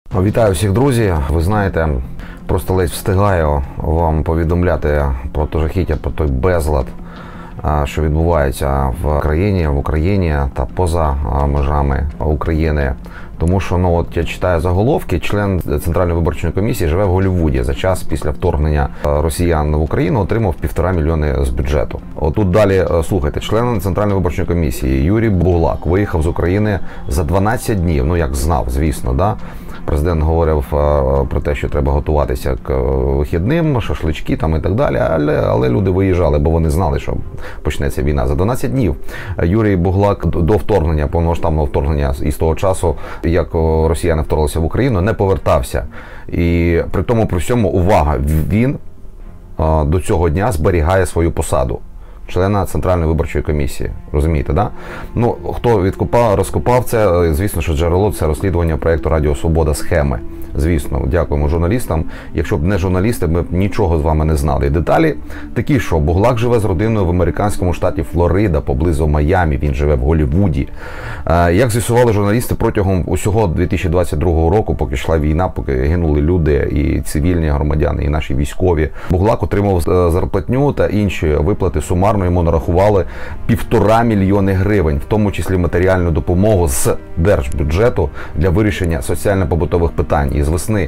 Вітаю всіх, друзі! Ви знаєте, просто ледь встигаю вам повідомляти про те жахіття, про той безлад, що відбувається в Україні та поза межами України. Тому що, от я читаю заголовки, член Центральної виборчої комісії живе в Голлівуді. За час після вторгнення росіян в Україну отримав 1,5 мільйони з бюджету. Отут далі, слухайте, член Центральної виборчої комісії Юрій Буглак виїхав з України за 12 днів, ну як знав, звісно, да? Президент говорив про те, що треба готуватися к вихідним, шашлички там і так далі, але люди виїжджали, бо вони знали, що почнеться війна. За 12 днів Юрій Буглак до вторгнення, повномасштабного вторгнення і з того часу, як росіяни вторглися в Україну, не повертався. І при тому, при всьому, увага, він до цього дня зберігає свою посаду члена Центральної виборчої комісії. Розумієте, да? Ну, хто розкопав це, звісно, що джерело – це розслідування проєкту Радіо Свобода «Схеми». Звісно, дякуємо журналістам. Якщо б не журналісти, ми б нічого з вами не знали. І деталі такі, що Буглак живе з родиною в американському штаті Флорида, поблизу Майамі, він живе в Голлівуді. Як з'ясували журналісти, протягом усього 2022 року, поки йшла війна, поки гинули люди, і цивільні громадяни, і наші військові, Буглак отримав зарплатню та інші виплати. Сумарно йому нарахували 1,5 мільйони гривень, в тому числі матеріальну допомогу з держбюджету для вирішення соціально-побутових питань. І з весни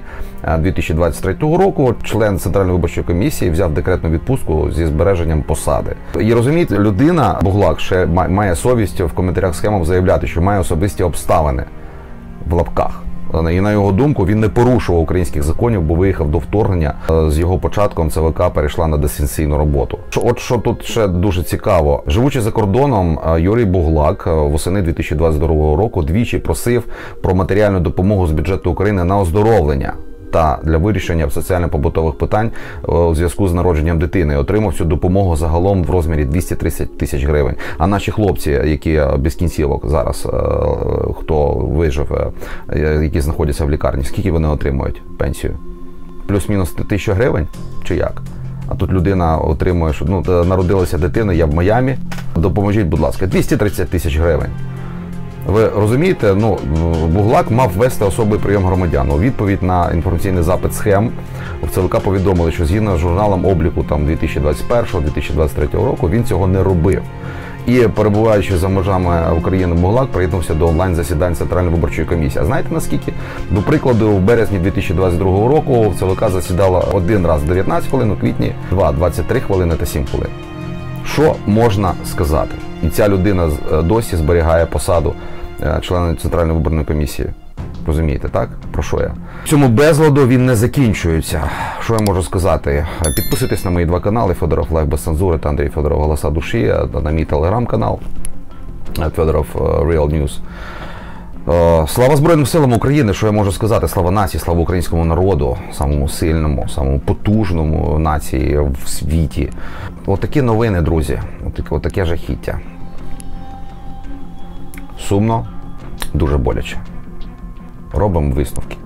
2023 року член Центральної виборчої комісії взяв декретну відпустку зі збереженням посади. І розумієте, людина, Буглак, ще має совість в коментарях «Схемам» заявляти, що має особисті обставини, в лапках. І на його думку, він не порушував українських законів, бо виїхав до вторгнення. З його початком ЦВК перейшла на дистанційну роботу. От що тут ще дуже цікаво. Живучи за кордоном, Юрій Буглак восени 2022 року двічі просив про матеріальну допомогу з бюджету України на оздоровлення та для вирішення соціально-побутових питань у зв'язку з народженням дитини. Отримав цю допомогу загалом в розмірі 230 тисяч гривень. А наші хлопці, які без кінцівок зараз, хто вижив, які знаходяться в лікарні, скільки вони отримують пенсію? Плюс-мінус 1000 гривень? Чи як? А тут людина отримує, що народилася дитина, я в Майамі, допоможіть, будь ласка, 230 тисяч гривень. Ви розумієте, Буглак мав вести особий прийом громадян. У відповідь на інформаційний запит «Схем» в ЦВК повідомили, що згідно з журналом обліку 2021-2023 року він цього не робив. І, перебуваючи за межами України, Буглак приєднався до онлайн-засідань Центральної виборчої комісії. А знаєте наскільки? До прикладу, в березні 2022 року в ЦВК засідала один раз 19 хвилин, у квітні 23 хвилини та 7 хвилин. Що можна сказати? І ця людина досі зберігає посаду члена Центральної виборної комісії. Розумієте, так? Про що я? Цьому безладу він не закінчується. Що я можу сказати? Підписуйтесь на мої два канали: Федоров Лайв без цензури та Андрій Федоров Голоса душі, на мій телеграм-канал Федоров Real News. Слава Збройним силам України, що я можу сказати? Слава нації, слава українському народу, самому сильному, самому потужному нації в світі. Отакі новини, друзі, отаке жахіття. Сумно, дуже боляче. Робимо висновки.